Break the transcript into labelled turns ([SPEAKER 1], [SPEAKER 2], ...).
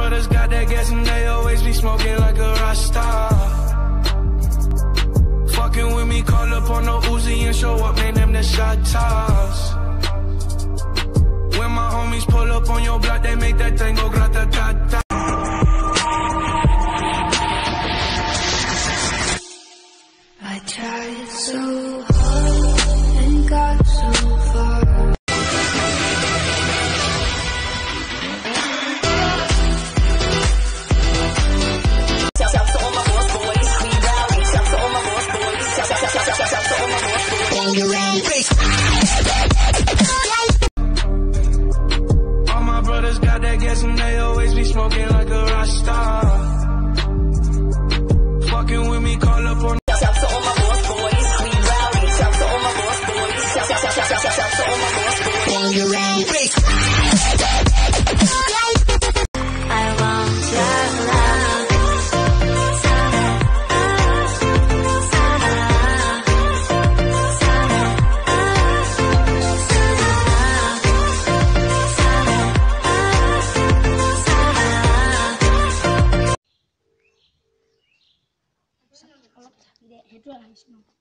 [SPEAKER 1] brothers got that gas and they always be smoking like a Rasta. Fucking with me, call up on no Uzi and show up, name them the shot toss. When my homies pull up on your block, they make that thing go grata-ta-ta.
[SPEAKER 2] I tried so hard and got so far.
[SPEAKER 1] All my brothers got that gas and they always be smoking like a Rasta. Fucking with me, call up on
[SPEAKER 3] Kalau tidak, itu adalah